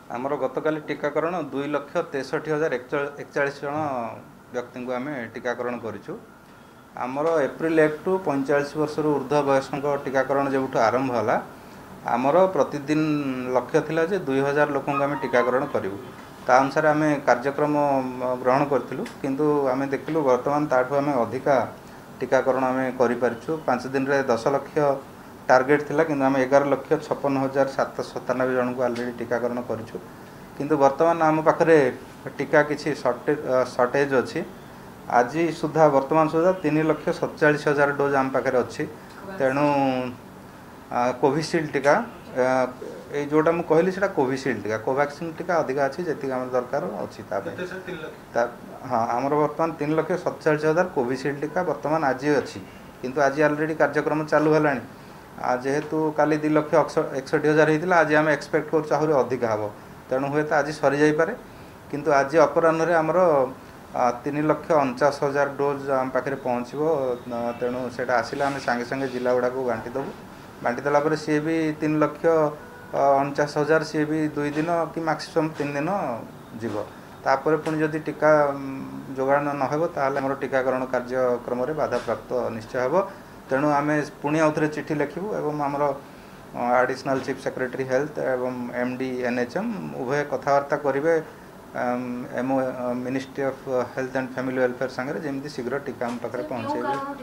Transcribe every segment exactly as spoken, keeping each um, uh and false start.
आमर गतकाली टीकाकरण दुई लक्ष तेसठी हजार एकचाश जन व्यक्ति को आम टीकाकरण करूँ। आमर एप्रिल एक टू पैंचाश वर्ष ऊर्ध्व वयस्क टीकाकरण जो आरंभ है आमर प्रतिदिन लक्ष्य थिला जे दुई हजार लोक आम टीकाकरण करूँ। ता अनुसार आम कार्यक्रम ग्रहण करूँ किंतु आम देखलु बर्तमान ताठू आम अधिका टीकाकरण आम करूँ। पांच दिन रे दस लक्ष टार्गेट थिला किंतु आम एगार लक्ष छप्पन हजार सात सतानबे जन को अलरेडी टीकाकरण करूँ। किंतु बर्तमान आम पाखे टीका किसी सर्टेज अच्छी आज सुधा वर्तमान सुधा तीन लक्ष सतचाश हजार डोज आम पाखे अच्छी। तेणु कोविशील्ड टीका ये जोटा मुझे कहली से कोविशील्ड टीका कोवैक्सीन टीका अधिका अच्छी जी आम दरकार अच्छी। हाँ आमर बर्तमान तीन लक्ष सतचाश हजार कोविशील्ड टीका बर्तमान आज अच्छी किंतु आज अलरेडी कार्यक्रम चालू है जेहेतु काली दि लक्ष एकसठी हजार होता आज आम एक्सपेक्ट कर अधिका हम तेणु हुए तो आज सरी जापे किंतु आज अपराह्न आमर तीन लक्ष अणचाश हजार डोज आम पाखे पहुँचो। तेणु से आसला आम सांगे सांगे जिला गुड़ा को बांटी देवु बांटी देलापर सी भी तीन लक्ष अणचाश हजार सी भी दुई दिन कि मैक्सिमम तीन दिन जीव तापर पुणी जदि टीका जोगाण न हो आम टीकाकरण कार्यक्रम बाधा प्राप्त निश्चय हे। तेणु आम पुणी आउ थे चिठी लिखू एवं आमर एडिशनल चीफ सेक्रेटरी हेल्थ एवं एमडी एनएचएम उभय कथबार्ता करेंगे एम ministry of health and family welfare सांगे जमी शीघ्र टीका आम पाखे पहुँचे।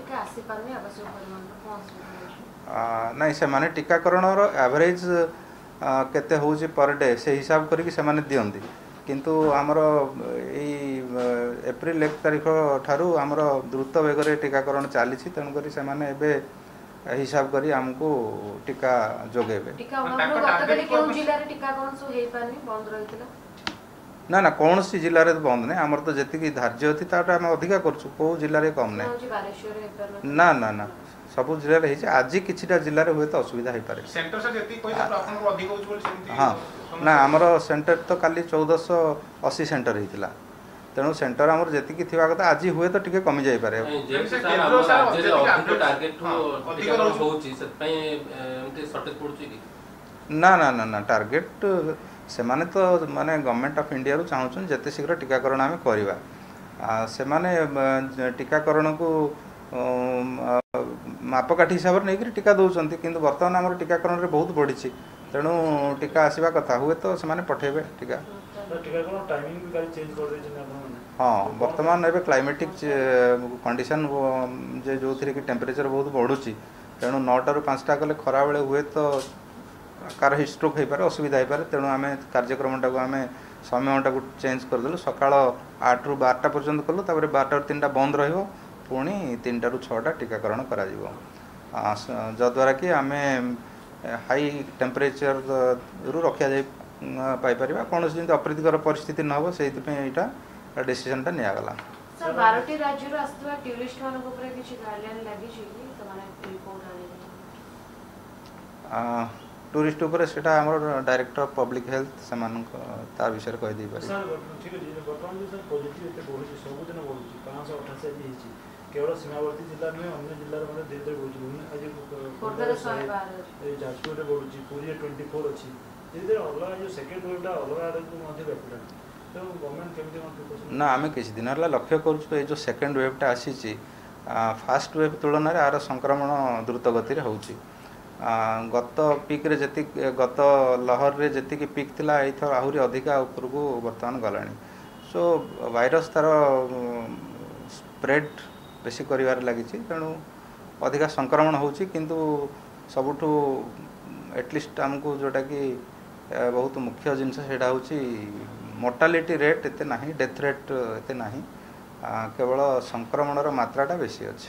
नाई से माने टीकाकरण एवरेज केते होउची पर डे से हिसाब करी से माने दियंती किंतु आमर एप्रिल एक तारीख ठारू आमर द्रुत बेगर टीकाकरण चली तेणुक से माने एबे हिसाब करी आमको टीका जोगेबे। ना ना कौन सी जिले में बंद नहीं आमर तो जी धार्य अच्छी ताटा आम अधिका करूँ कौ जिले कम नहीं ना ना ना सबू जिले आज किछिटा जिले में हुए तो असुविधा हो पारे। हाँ ना आमर सेंटर तो काली चौदह अशी सेंटर होता तेणु सेंटर आमर जी थी कथा आज हुए तो टिके कमी जापे। ना ना ना ना टार्गेट से माने तो माने गवर्नमेंट ऑफ इंडिया रू चाहूँ जिते शीघ्र टीकाकरण आम करवा से माने टीकाकरण को मापकाठी हिसाब से नहीं टीका दौरान किंतु बर्तमान आम टीकाकरण रे बहुत बढ़ी तेणु टीका आसवा कथा हुए तो से पठेबे टीका। हाँ बर्तमान एवं क्लाइमेटिक कंडीशन जे जो थी कि टेम्परेचर बहुत बढ़ुची तेणु नौटार पाँचटा कले खरा बेले हुए तो कार हिस्ट्रोक हो पारे असुविधा हो पारे तेणु आम कार्यक्रम टाक आम समयटा को चेंज करदेलु सका आठ रु बारटा पर्यंत कलु तापर बारटा तीन टा बंद रहिबो पुणी तीन टारू छटा टीकाकरण करा जद्वारा कि आम हाई टेम्परेचर रु रखा जाए पाइपर कौन जमी अप्रीतिकर परिस्थिति न हो से यहाँ डिसीजन टा निगला। टूरिस्ट उपर से डायरेक्टर ऑफ पब्लिक हेल्थ से तार विषय कहीदे केवल सीमावर्ती जिला में अन्य जिला में धीरे धीरे बढ़ुची जाजपुर में बढ़ुची पुरी ट्वेंटी फोर अच्छी धीरे धीरे अलग जो सेकेंड वेव अलग तो गवर्नमेंट केमती ना आम किसी दिन है लक्ष्य करूँ ये जो सेकेंड वेवटा आसी फास्ट वेव तुलन में आर संक्रमण द्रुत गति हो गत पिक रे जति गत लहर रे जति पिक थिला एथर आहुरी अधिका ऊपर को वर्तमान गलानी सो वायरस तार स्प्रेड बेसी कर लगी तेणु अधिका संक्रमण होची किंतु सबुठू एटलिस्ट आमको जोटा कि बहुत मुख्य जिनस सेटा होची मोर्टालिटी रेट एते नहीं डेथ रेट एते नहीं केवल संक्रमणर मात्राटा बेसी अच्छे।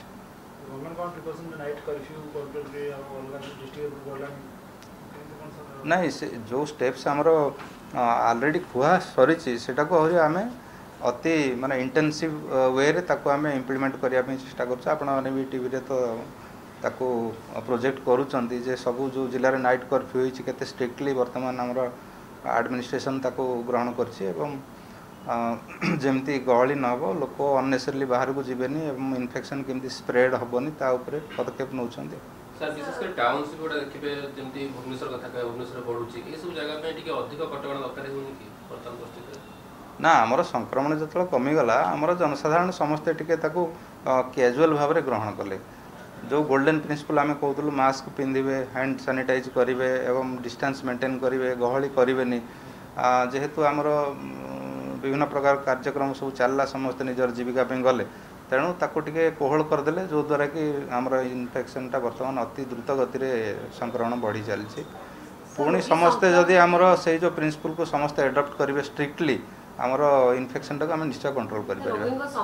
नहीं से जो स्टेप्स आमर ऑलरेडी खुआ सरी सेटा को आम अति माने इंटेंसिव वे रे ताको आम इम्प्लीमेंट करने चेष्टा करूँ आपण भी टीवी रे तो ताको प्रोजेक्ट करूँच जे सबू जो जिले में नाइट कर्फ्यू होती केते स्ट्रिक्टली बर्तमान आमर एडमिनिस्ट्रेशन ताको ग्रहण करछि एवं जमती गहली न हो लोक अननेसेसरली बाहर को जीवेनी एवं इन्फेक्शन केमती स्प्रेड हेनी ता उपरे पदक्षेप नौछंती। सर विशेषकर टाउनशिप गुड़ा देखिए जमी भुवनेश्वर कथा कह भुवनेश्वर बढ़ुची ये सब जगह अधिक कटक दरकार हो बर्तमान परिस्थिति ना आमर संक्रमण जो कमीगला आमर जनसाधारण समस्ते टिके ताकू कैजुअल भाव में ग्रहण कले जो गोल्डन प्रिंसिपल आम कहूँ मास्क पिंधे हैंड सैनिटाइज करेंगे एवं डिस्टेंस मेंटेन करेंगे गहली करेनि जेहेतु आमर विभिन्न प्रकार कार्यक्रम सब चलला समस्ते निजर जीविका गले तेणु ताको टिके कोहल करदे जो द्वारा कि आमर इन्फेक्शनटा बर्तमान अति द्रुत गति में संक्रमण बढ़ी चली पुणी समस्ते जदि आमर से जो प्रिंसिपल को समस्ते एडप्ट करेंगे स्ट्रिक्टली आमर इन्फेक्शन टाक निश्चय कंट्रोल कर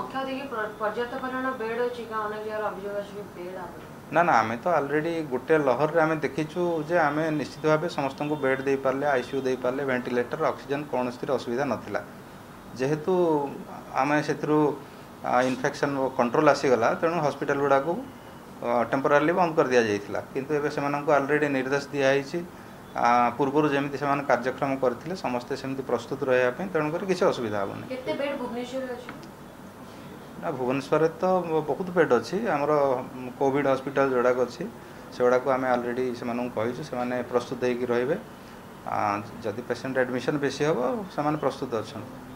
ना ना आम तो ऑलरेडी गोटे लहर आम देखीचु जे आम निश्चित भाव समस्त को बेड दे पारे आईसीयू दे पारे वेंटिलेटर ऑक्सीजन कौन असुविधा नाला जेहेतु आम से इन्फेक्शन कंट्रोल आसीगला तेणु हॉस्पिटल गुड़ा को टेम्पोरारी बंद कर दि जाइथिला किंतु एबे सेमानंको ऑलरेडी निर्देश दिखाई पूर्व जमी से कार्यक्रम करते समस्ते सेमती प्रस्तुत रहा तेणुक किसी असुविधा हेनी ना भुवनेश्वर तो बहुत बेड अच्छी आमर कोविड हॉस्पिटल जोड़ाक अच्छी से गुड़ाक आम ऑलरेडी से कहीचु से प्रस्तुत होकर रे जदि पेसेंट एडमिशन बेसी हम से प्रस्तुत अच्छा।